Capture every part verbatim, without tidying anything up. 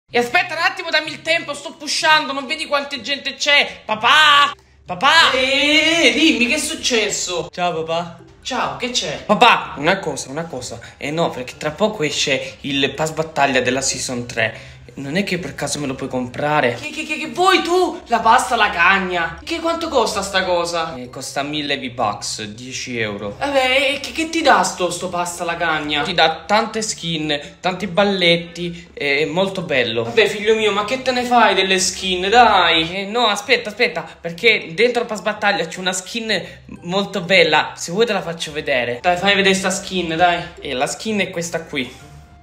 E aspetta un attimo, dammi il tempo, sto pushando, non vedi quanta gente c'è? Papà! Papà! Eeeh, dimmi, che è successo? Ciao papà. Ciao, che c'è? Papà, una cosa, una cosa. Eh no, perché tra poco esce il pass battaglia della season tre. Non è che per caso me lo puoi comprare? Che, che, che, che vuoi tu? La pasta alla cagna? Che quanto costa sta cosa? Eh, costa mille V-Bucks, dieci euro. Vabbè, che, che ti dà sto, sto pasta alla cagna? Ti dà tante skin, tanti balletti, è molto bello. Vabbè figlio mio, ma che te ne fai delle skin, dai? Eh, no, aspetta, aspetta, perché dentro il pass battaglia c'è una skin molto bella. Se vuoi te la faccio vedere. Dai, fai vedere sta skin, dai. E la skin è questa qui.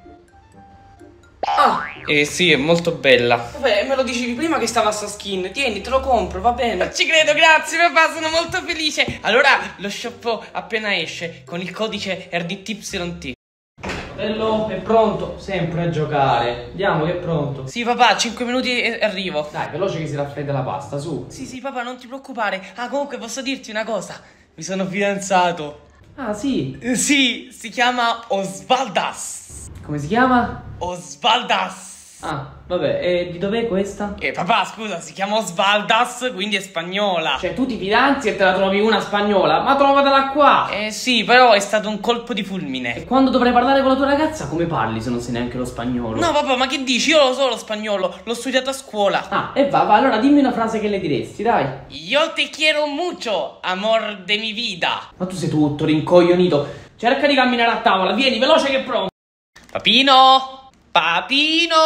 Ah, eh sì, è molto bella. Vabbè, me lo dicevi prima che stava sta skin. Tieni, te lo compro, va bene. Non ci credo, grazie papà, sono molto felice. Allora lo shoppo appena esce con il codice R D T Y T. Fratello, è pronto sempre a giocare. Andiamo, che è pronto. Sì papà, cinque minuti e arrivo. Dai, veloce che si raffredda la pasta, su. Sì sì papà, non ti preoccupare. Ah, comunque posso dirti una cosa. Mi sono fidanzato. Ah sì? Eh, sì, si chiama Osvaldas. Come si chiama? Osvaldas. Ah, vabbè, e di dov'è questa? Eh, papà, scusa, si chiama Osvaldas, quindi è spagnola. Cioè, tu ti fidanzi e te la trovi una spagnola, ma trovatela qua. Eh sì, però è stato un colpo di fulmine. E quando dovrai parlare con la tua ragazza, come parli se non sai neanche lo spagnolo? No, papà, ma che dici? Io lo so lo spagnolo, l'ho studiato a scuola. Ah, e va, va, allora dimmi una frase che le diresti, dai. Io te quiero mucho, amor de mi vida. Ma tu sei tutto rincoglionito. Cerca di camminare a tavola, vieni, veloce che è pronto. Papino! Papino!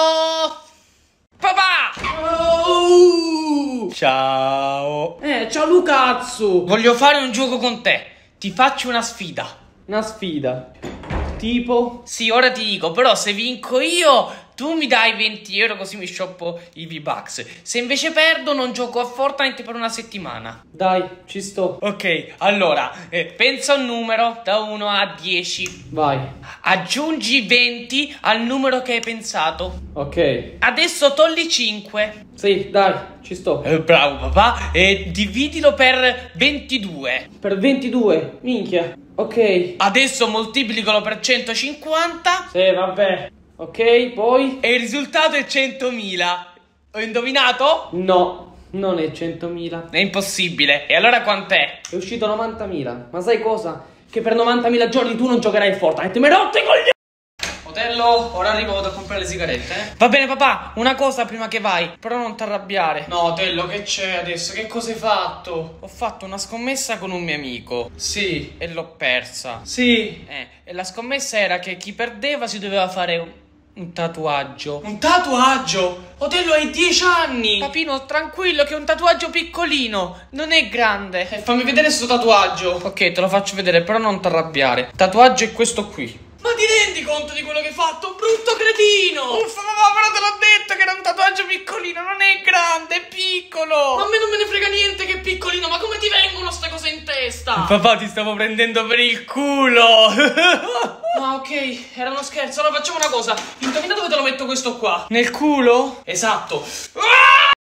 Papà! Oh! Ciao! Eh, ciao Lucazzo! Voglio fare un gioco con te. Ti faccio una sfida. Una sfida? Tipo? Sì, ora ti dico, però se vinco io, tu mi dai venti euro così mi shoppo i V-Bucks. Se invece perdo non gioco a Fortnite per una settimana. Dai, ci sto. Ok, allora, eh, pensa un numero da uno a dieci. Vai. Aggiungi venti al numero che hai pensato. Ok. Adesso togli cinque. Sì, dai, ci sto. Eh, bravo papà. E dividilo per ventidue. Per ventidue? Minchia. Ok. Adesso moltiplicalo per centocinquanta. Sì, vabbè. Ok, poi? E il risultato è centomila. Ho indovinato? No, non è centomila. È impossibile. E allora quant'è? È uscito novantamila. Ma sai cosa? Che per novantamila giorni tu non giocherai a Fortnite. Mi rotte i coglioni! Otello, ora arrivo, vado a comprare le sigarette, eh? Va bene papà, una cosa prima che vai. Però non ti arrabbiare. No Otello, che c'è adesso? Che cosa hai fatto? Ho fatto una scommessa con un mio amico. Sì. E l'ho persa. Sì. Eh, e la scommessa era che chi perdeva si doveva fare un, un tatuaggio. Un tatuaggio? Otello, hai dieci anni. Papino, tranquillo che è un tatuaggio piccolino, non è grande. E eh, fammi vedere sto tatuaggio. Ok, te lo faccio vedere, però non ti arrabbiare. Tatuaggio è questo qui. Ma ti rendi conto di quello che hai fatto? Brutto cretino! Uffa papà, però te l'ho detto che era un tatuaggio piccolino, non è grande, è piccolo! Ma a me non me ne frega niente che è piccolino, ma come ti vengono ste cose in testa? Papà, ti stavo prendendo per il culo! Ah, ok, era uno scherzo, allora facciamo una cosa. Indovina dove te lo metto questo qua? Nel culo? Esatto. Ah!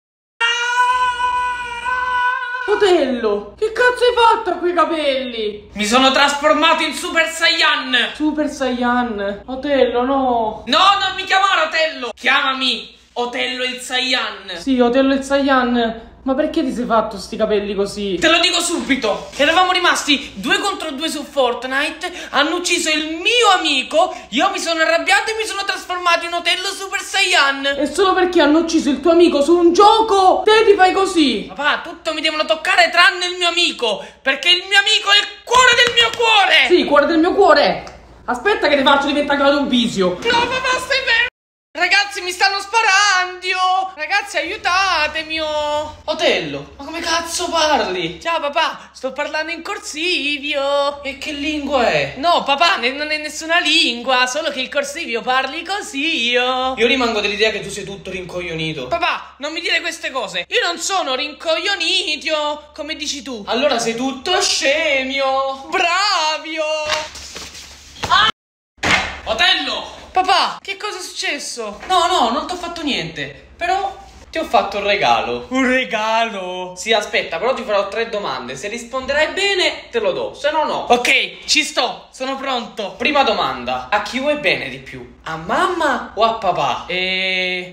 Otello, che cazzo hai fatto a quei capelli? Mi sono trasformato in Super Saiyan. Super Saiyan? Otello, no. No, non mi chiamare Otello. Chiamami Otello il Saiyan. Sì, Otello il Saiyan. Ma perché ti sei fatto sti capelli così? Te lo dico subito. Eravamo rimasti due contro due su Fortnite. Hanno ucciso il mio amico. Io mi sono arrabbiato e mi sono trasformato in Otello Super Saiyan. E solo perché hanno ucciso il tuo amico su un gioco, te ti fai così? Papà, tutto mi devono toccare tranne il mio amico, perché il mio amico è il cuore del mio cuore. Sì, il cuore del mio cuore. Aspetta che ti faccio diventare un visio. No papà, stai fermo. Ragazzi, mi stanno sparando! Ragazzi, aiutatemi! Otello, ma come cazzo parli? Ciao papà, sto parlando in corsivio. E che lingua è? No papà, non è nessuna lingua, solo che il corsivio parli così io. Io rimango dell'idea che tu sei tutto rincoglionito. Papà, non mi dire queste cose. Io non sono rincoglionito, come dici tu. Allora sei tutto scemio. Bravio. Ah! Otello! Papà, che cosa è successo? No, no, non ti ho fatto niente. Però ti ho fatto un regalo. Un regalo? Sì, aspetta, però ti farò tre domande. Se risponderai bene, te lo do. Se no, no. Ok, ci sto, sono pronto. Prima domanda. A chi vuoi bene di più? A mamma o a papà? E...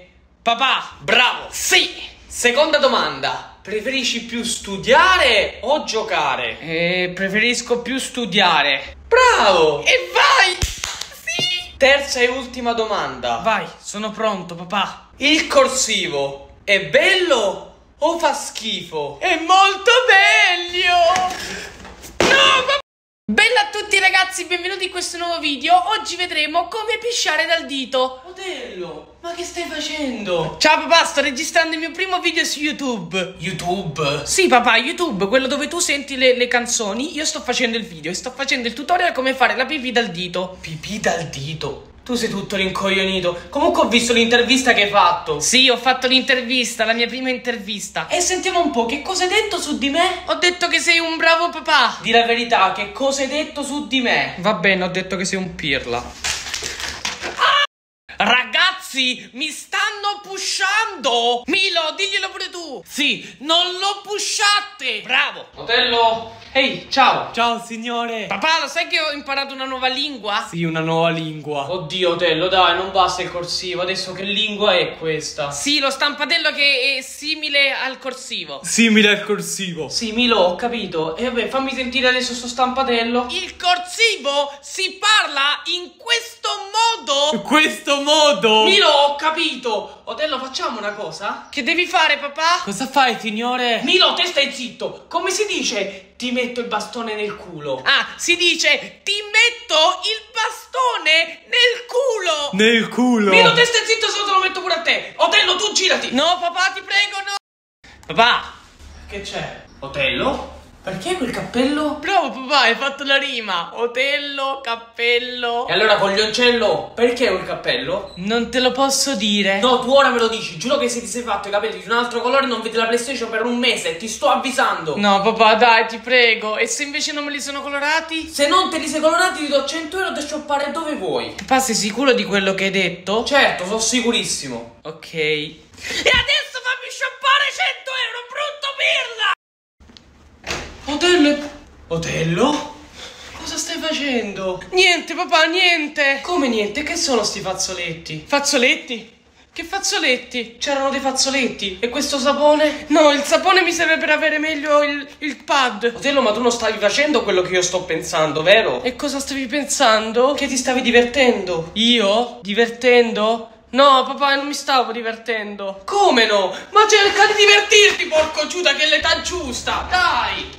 Papà, bravo. Sì. Seconda domanda. Preferisci più studiare o giocare? Eh, preferisco più studiare. Bravo. E vai. Sì. Terza e ultima domanda. Vai, sono pronto, papà. Il corsivo è bello o fa schifo? È molto bello. No, papà. Bella a tutti ragazzi, benvenuti in questo nuovo video. Oggi vedremo come pisciare dal dito. Otello, ma che stai facendo? Ciao papà, sto registrando il mio primo video su YouTube. YouTube? Sì papà, YouTube, quello dove tu senti le, le canzoni. Io sto facendo il video e sto facendo il tutorial come fare la pipì dal dito. Pipì dal dito? Tu sei tutto rincoglionito. Comunque ho visto l'intervista che hai fatto. Sì, ho fatto l'intervista, la mia prima intervista. E sentiamo un po', che cosa hai detto su di me? Ho detto che sei un bravo papà. Di la verità, che cosa hai detto su di me? Va bene, ho detto che sei un pirla. Ah! Ragazzi, mi stanno pushando. Milo, diglielo pure tu. Sì, non lo pushate. Bravo. Otello. Ehi, ciao. Ciao signore. Papà, lo sai che ho imparato una nuova lingua? Sì, una nuova lingua. Oddio, Otello, dai, non basta il corsivo. Adesso che lingua è questa? Sì, lo stampatello che è simile al corsivo. Simile al corsivo. Sì, Milo, ho capito. E vabbè, fammi sentire adesso sto stampatello. Il corsivo si parla in questo modo. Questo modo? Milo, ho capito. Otello, facciamo una cosa? Che devi fare, papà? Cosa fai, signore? Milo, te stai zitto. Come si dice? Ti metto il bastone nel culo. Ah, si dice ti metto il bastone nel culo. Nel culo. Milo, te stai zitto, se no te lo metto pure a te. Otello, tu girati. No, papà, ti prego, no. Papà. Che c'è? Otello? Perché quel cappello? Bravo papà, hai fatto la rima. Otello, cappello. E allora coglioncello, perché quel cappello? Non te lo posso dire. No, tu ora me lo dici. Giuro che se ti sei fatto i capelli di un altro colore non vedi la PlayStation per un mese. Ti sto avvisando. No papà, dai, ti prego. E se invece non me li sono colorati? Se non te li sei colorati ti do cento euro da shoppare dove vuoi. Papà, sei sicuro di quello che hai detto? Certo, sono sicurissimo. Ok. E adesso fammi shoppare cento euro, brutto pirla. Otello? Otello? Cosa stai facendo? Niente papà, niente. Come niente? Che sono sti fazzoletti? Fazzoletti? Che fazzoletti? C'erano dei fazzoletti. E questo sapone? No, il sapone mi serve per avere meglio il, il pad. Otello, ma tu non stavi facendo quello che io sto pensando, vero? E cosa stavi pensando? Che ti stavi divertendo. Io? Divertendo? No, papà, non mi stavo divertendo. Come no? Ma cerca di divertirti, porco Giuda, che è l'età giusta. Dai!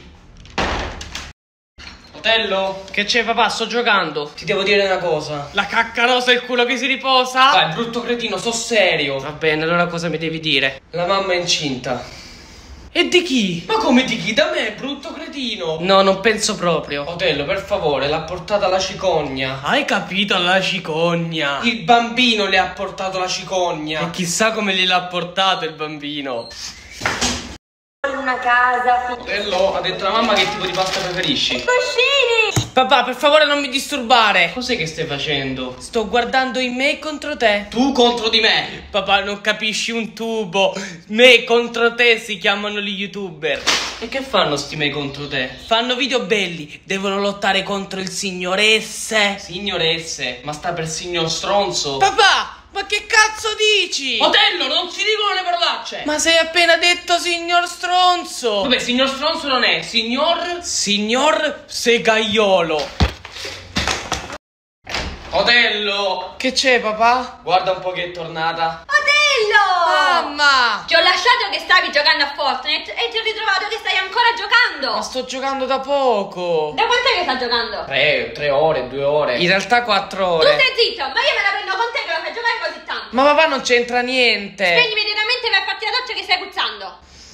Otello? Che c'è papà? Sto giocando. Ti devo dire una cosa. La cacca rosa è il culo che si riposa? Dai, brutto cretino, so serio. Va bene, allora cosa mi devi dire? La mamma è incinta. E di chi? Ma come di chi? Da me, brutto cretino. No, non penso proprio. Otello, per favore, l'ha portata la cicogna. Hai capito, la cicogna? Il bambino le ha portato la cicogna. E chissà come gliel'ha portato il bambino. Una casa. Otello, ha detto la mamma che tipo di pasta preferisci? I cuscini. Papà, per favore non mi disturbare. Cos'è che stai facendo? Sto guardando i me contro te. Tu contro di me? Papà, non capisci un tubo. Me contro te si chiamano gli youtuber. E che fanno sti me contro te? Fanno video belli. Devono lottare contro il signoresse. Signoresse? Ma sta per signor stronzo. Papà! Ma che cazzo dici? Otello, non si dicono le parolacce. Ma sei appena detto signor stronzo. Vabbè, signor stronzo non è. Signor... Signor segaiolo. Otello. Che c'è papà? Guarda un po' che è tornata. Otello. Mamma. Ti ho lasciato che stavi giocando a Fortnite e ti ho ritrovato che stai ancora giocando. Ma sto giocando da poco. Da quant'è che stai giocando? Tre, tre ore, due ore. In realtà quattro ore. Tu stai zitto, ma io me la prendo con te che lo fai giocare così tanto. Ma papà non c'entra niente. Spegni immediatamente e vai a farti la doccia che stai puzzando.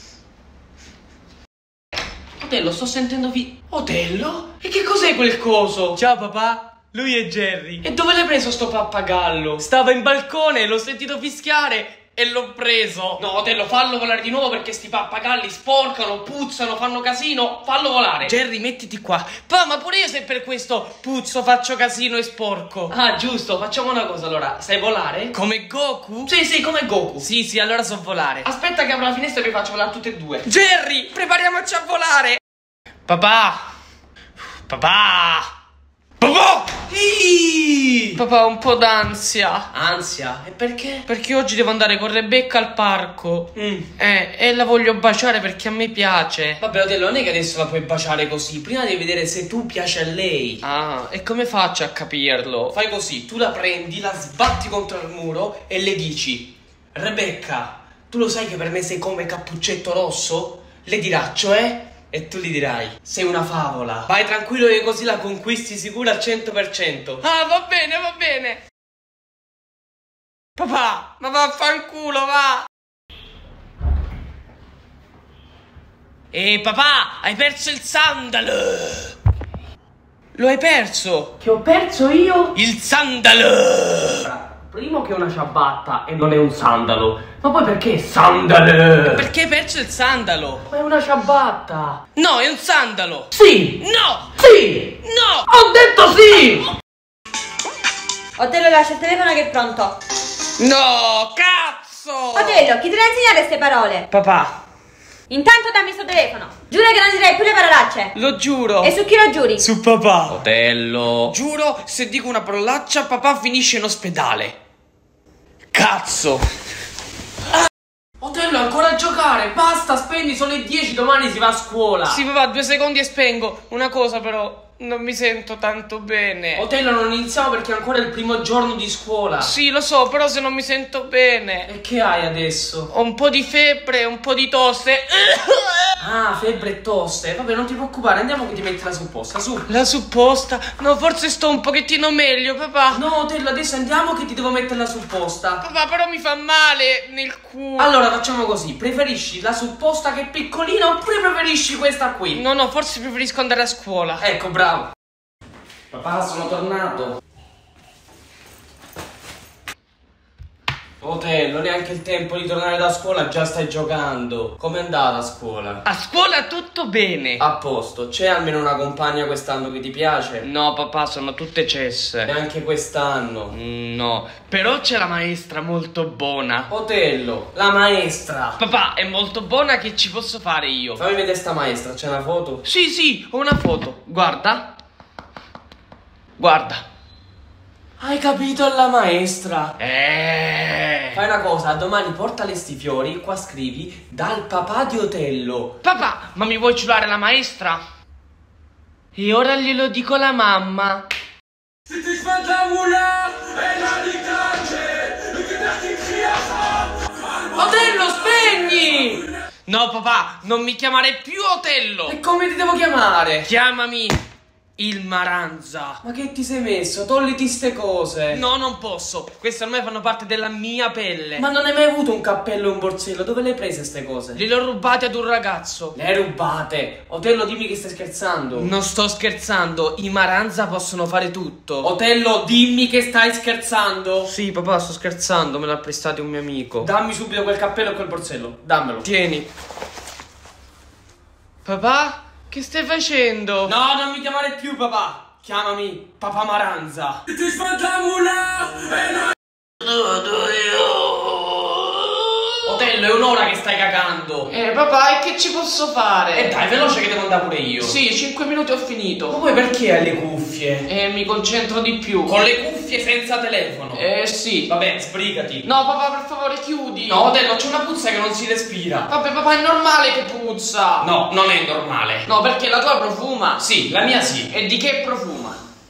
Otello, sto sentendo vi... Otello? E che cos'è quel coso? Ciao papà. Lui è Jerry. E dove l'hai preso sto pappagallo? Stava in balcone, l'ho sentito fischiare e l'ho preso. No, Otello, fallo volare di nuovo perché sti pappagalli sporcano, puzzano, fanno casino. Fallo volare. Jerry, mettiti qua. Pa, ma pure io se per questo puzzo, faccio casino e sporco. Ah, giusto, facciamo una cosa allora. Sai volare? Come Goku? Sì, sì, come Goku. Sì, sì, allora so volare. Aspetta che apro la finestra e vi faccio volare tutte e due. Jerry, prepariamoci a volare. Papà. Papà. Papà! Iii! Papà, un po' d'ansia. Ansia? E perché? Perché oggi devo andare con Rebecca al parco. Mm. Eh, e la voglio baciare perché a me piace. Vabbè, Otello, non è che adesso la puoi baciare così. Prima devi vedere se tu piaci a lei. Ah, e come faccio a capirlo? Fai così, tu la prendi, la sbatti contro il muro e le dici: Rebecca, tu lo sai che per me sei come Cappuccetto Rosso? Le dirà, cioè... E tu gli dirai: sei una favola. Vai tranquillo che così la conquisti sicura al cento per cento. Ah, va bene, va bene. Papà, ma vaffanculo, va. Ehi, papà, hai perso il sandalo. Lo hai perso? Che ho perso io? Il sandalo. Primo che è una ciabatta e non è un sandalo. Ma poi perché sandalo? Perché hai perso il sandalo? Ma è una ciabatta. No, è un sandalo. Sì. No. Sì. No. Ho detto sì. Otello, lascia il telefono che è pronto. No, cazzo. Otello, chi te le ha insegnato queste parole? Papà. Intanto dammi sto telefono. Giura che non dirai più le parolacce. Lo giuro. E su chi lo giuri? Su papà. Otello. Giuro, se dico una parolaccia papà finisce in ospedale. Cazzo. Ah. Otello, ancora a giocare. Basta, spegni, sono le dieci, domani si va a scuola. Sì papà, due secondi e spengo. Una cosa però, non mi sento tanto bene. Otello, non iniziamo perché è ancora il primo giorno di scuola. Sì, lo so, però se non mi sento bene. E che hai adesso? Ho un po' di febbre, un po' di tosse. Ah, febbre e tosse. Vabbè, non ti preoccupare, andiamo che ti metti la supposta, su. La supposta? No, forse sto un pochettino meglio, papà. No, Otello, adesso andiamo che ti devo mettere la supposta. Papà, però mi fa male nel culo. Allora, facciamo così. Preferisci la supposta che è piccolina oppure preferisci questa qui? No, no, forse preferisco andare a scuola. Ecco, bravo. Papà, sono tornato. Otello, neanche il tempo di tornare da scuola, già stai giocando. Com'è andata a scuola? A scuola tutto bene. A posto, c'è almeno una compagna quest'anno che ti piace? No papà, sono tutte cesse. Neanche quest'anno? Mm, no, però c'è la maestra molto buona. Otello, la maestra. Papà, è molto buona, che ci posso fare io? Fammi vedere sta maestra, c'è una foto? Sì, sì, ho una foto, guarda. Guarda. Hai capito la maestra? Eh. Fai una cosa, domani portale sti fiori, qua scrivi dal papà di Otello. Papà, ma mi vuoi ciulare la maestra? E ora glielo dico alla mamma. Se ti spacciamula e la Otello, spegni! No papà, non mi chiamare più Otello. E come ti devo chiamare? Chiamami il Maranza. Ma che ti sei messo? Togliti ste cose. No, non posso. Queste ormai fanno parte della mia pelle. Ma non hai mai avuto un cappello e un borsello? Dove le hai prese ste cose? Le ho rubate ad un ragazzo. Le hai rubate? Otello, dimmi che stai scherzando. Non sto scherzando. I Maranza possono fare tutto. Otello, dimmi che stai scherzando. Sì, papà, sto scherzando. Me l'ha prestato un mio amico. Dammi subito quel cappello e quel borsello. Dammelo. Tieni. Papà? Che stai facendo? No, non mi chiamare più papà. Chiamami papà Maranza. Ti sfatiamo là e noi... Otello, è un'ora che stai cagando. Eh papà, e che ci posso fare? E eh, dai, veloce che devo andare pure io. Sì, cinque minuti ho finito. Ma poi perché hai le cuffie? Eh, mi concentro di più. Con le cuffie senza telefono? Eh sì. Vabbè, sbrigati. No papà, per favore chiudi. No Otello, c'è una puzza che non si respira. Vabbè papà, è normale che puzza. No, non è normale. No, perché la tua profuma. Sì, la mia sì. E di che profuma?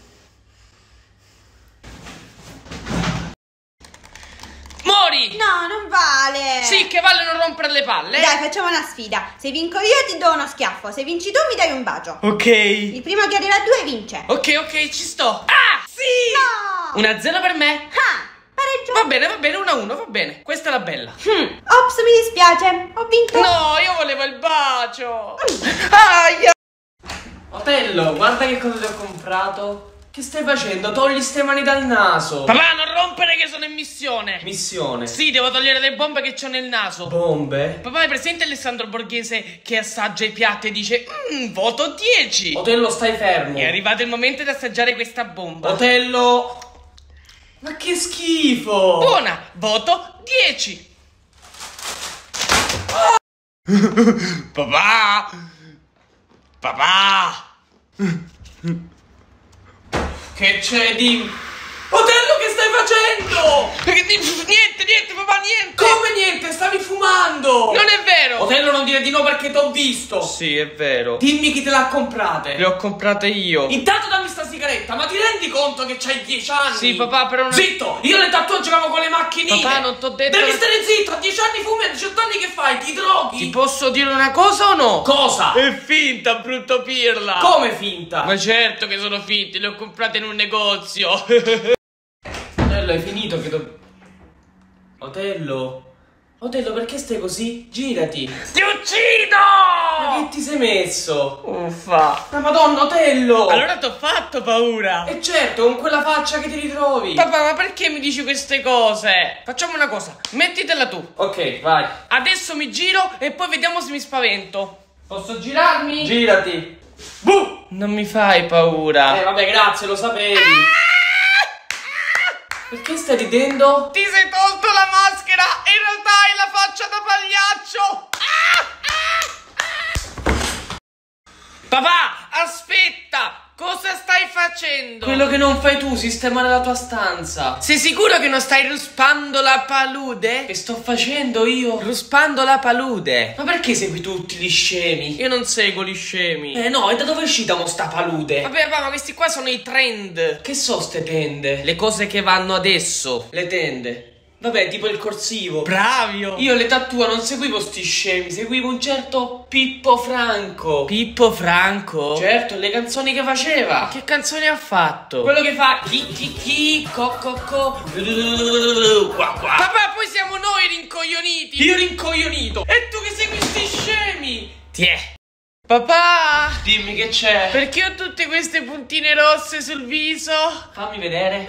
Mori! No, non vale. Sì, che vale non rompere le palle. Dai, facciamo una sfida. Se vinco io ti do uno schiaffo. Se vinci tu mi dai un bacio. Ok. Il primo che arriva a due vince. Ok, ok, ci sto. Ah, sì! No! uno a zero per me. Ah, pareggio. Va bene, va bene, uno a uno, va bene. Questa è la bella. Hmm. Ops, mi dispiace. Ho vinto. No, io volevo il bacio. Aia. Otello, guarda che cosa ti ho comprato. Che stai facendo? Togli ste mani dal naso. Papà, non rompere che sono in missione. Missione? Sì, devo togliere le bombe che c'ho nel naso. Bombe? Papà, hai presente Alessandro Borghese che assaggia i piatti e dice mmm, voto dieci. Otello, stai fermo. È arrivato il momento di assaggiare questa bomba. Otello. Ma che schifo. Buona, voto dieci. Oh. Papà. Papà. Che c'è di... Otello, che stai facendo? Niente, niente, papà, niente. Come niente? Stavi fumando. Non è vero. Otello, non dire di no perché t'ho visto. Sì, è vero. Dimmi chi te l'ha comprate. Le ho comprate io. Intanto dammi sta sigaretta. Ma ti rendi conto che c'hai dieci anni? Sì, papà, però non... Zitto, io le tattoo giocavo con le macchinine. Papà, non t'ho detto... Devi stare zitto, a dieci anni fumi, a diciotto anni che fai? Ti droghi? Ti posso dire una cosa o no? Cosa? È finta, brutto pirla. Come finta? Ma certo che sono finte, le ho comprate in un negozio. Otello, hai finito che do... Otello? Otello, perché stai così? Girati. Ti uccido! Ma che ti sei messo? Uffa. Ma madonna, Otello! Allora t'ho fatto paura. E certo, con quella faccia che ti ritrovi. Papà, ma perché mi dici queste cose? Facciamo una cosa, mettitela tu. Ok, vai. Adesso mi giro e poi vediamo se mi spavento. Posso girarmi? Girati. Buh! Non mi fai paura. Eh, vabbè, grazie, lo sapevi. Ah! Perché stai ridendo? Ti sei tolto la maschera e in realtà hai la faccia da pagliaccio. Ah, ah, ah. Papà, aspetta! Cosa stai facendo? Quello che non fai tu, sistemare la tua stanza. Sei sicuro che non stai ruspando la palude? Che sto facendo io? Ruspando la palude. Ma perché segui tutti gli scemi? Io non seguo gli scemi. Eh no, e da dove è uscita mo sta palude? Vabbè, papà, ma questi qua sono i trend. Che so ste tende? Le cose che vanno adesso. Le tende. Vabbè, tipo il corsivo. Bravio! Io all'età tua non seguivo sti scemi, seguivo un certo Pippo Franco. Pippo Franco? Certo, le canzoni che faceva. Che canzoni ha fatto? Quello che fa chi chi chi, co co co, qua qua. Papà, poi siamo noi rincoglioniti. Io rincoglionito. E tu che segui sti scemi? Tiè. Papà! Dimmi che c'è. Perché ho tutte queste puntine rosse sul viso? Fammi vedere.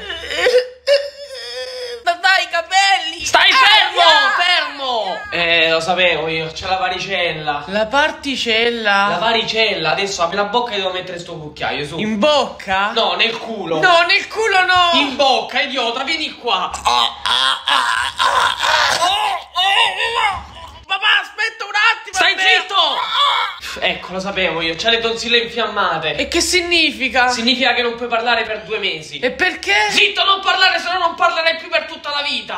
Papà, i capelli! Stai fermo! Ah, fermo! Eh, lo sapevo io, c'è la varicella. La particella? La varicella. Adesso apri la bocca e devo mettere sto cucchiaio, su. In bocca? No, nel culo. No, nel culo no! In bocca, idiota, vieni qua. Oh, ah, ah, ah, ah. Oh, oh, papà, aspetta un attimo! Stai zitto! Ecco, lo sapevo io, c'ha le tonsille infiammate. E che significa? Significa che non puoi parlare per due mesi. E perché? Zitto, non parlare, se no non parlerai più per tutta la vita.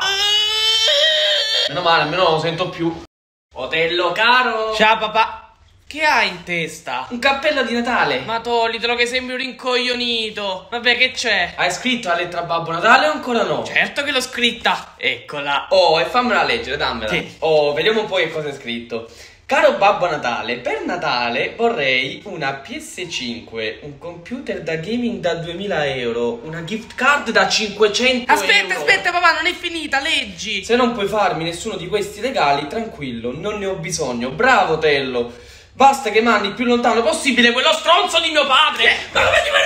Meno male, almeno non lo sento più. Otello caro. Ciao papà. Che hai in testa? Un cappello di Natale. Ma toglitelo che sembri un rincoglionito. Vabbè, che c'è? Hai scritto la lettera Babbo Natale o ancora no? Certo che l'ho scritta. Eccola. Oh, e fammela leggere, dammela. Sì. Oh, vediamo un po' che cosa è scritto. Caro Babbo Natale, per Natale vorrei una P S cinque, un computer da gaming da duemila euro, una gift card da cinquecento euro. Aspetta, aspetta papà, non è finita, leggi. Se non puoi farmi nessuno di questi regali, tranquillo, non ne ho bisogno. Bravo Tello, basta che mandi il più lontano possibile quello stronzo di mio padre. Ma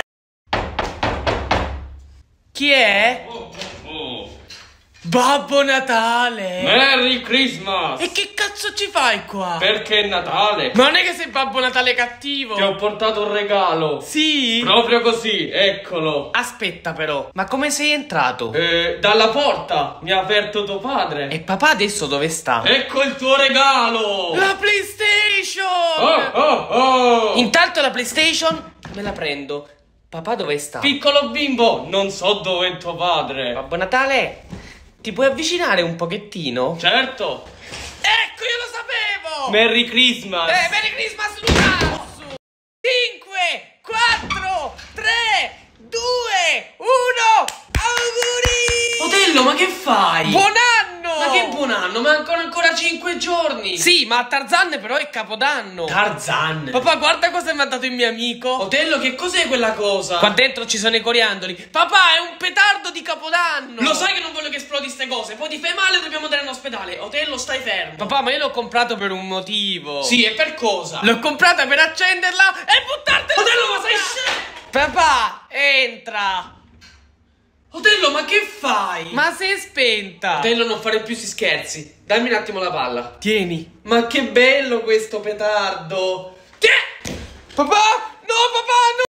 come ti... Chi è? Oh, oh, oh. Babbo Natale! Merry Christmas! E che cazzo ci fai qua? Perché è Natale! Ma non è che sei Babbo Natale cattivo! Ti ho portato un regalo! Sì? Proprio così, eccolo! Aspetta però, ma come sei entrato? Eh, dalla porta! Mi ha aperto tuo padre! E papà adesso dove sta? Ecco il tuo regalo! La PlayStation! Oh, oh, oh! Intanto la PlayStation me la prendo. Papà dove sta? Piccolo bimbo, non so dove è tuo padre! Babbo Natale! Ti puoi avvicinare un pochettino? Certo! Ecco, io lo sapevo! Merry Christmas! Eh, Merry Christmas, Lucas! cinque, quattro, tre, due, uno, auguri! Otello, ma che fai? Buon anno! Ma che buon anno? Mancano ancora cinque giorni! Sì, ma a Tarzan però è Capodanno! Tarzan? Papà, guarda cosa mi ha dato il mio amico! Otello, che cos'è quella cosa? Qua dentro ci sono i coriandoli! Papà, è un petardo di Capodanno! Lo sai che non voglio che esplodi ste cose! Poi ti fai male e dobbiamo andare in ospedale! Otello, stai fermo! Papà, ma io l'ho comprato per un motivo! Sì, e per cosa? L'ho comprata per accenderla e buttartela! Otello, ma sei scemo! Papà, entra! Otello, ma che fai? Ma sei spenta! Otello, non fare più si scherzi. Dammi un attimo la palla. Tieni. Ma che bello questo petardo. Tiè! Papà! No, papà, no!